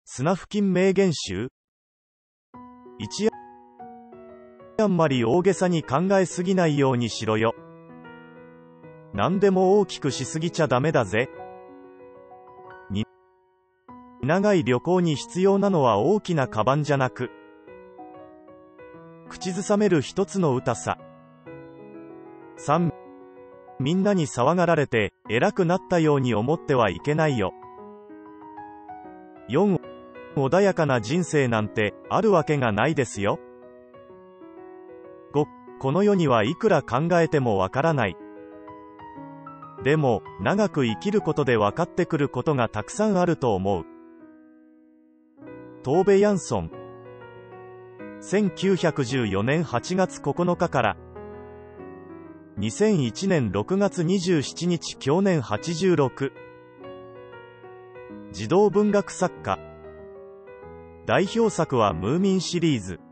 砂付近名言集。1、あんまり大げさに考えすぎないようにしろよ。何でも大きくしすぎちゃダメだぜ。2、長い旅行に必要なのは大きなカバンじゃなく、口ずさめる一つの歌さ。3、みんなに騒がられて偉くなったように思ってはいけないよ。4、穏やかな人生なんてあるわけがないですよ。5、この世にはいくら考えてもわからない。でも、長く生きることで分かってくることがたくさんあると思う。トーベ・ヤンソン。1914年8月9日から2001年6月27日享年86。児童文学作家。代表作はムーミンシリーズ。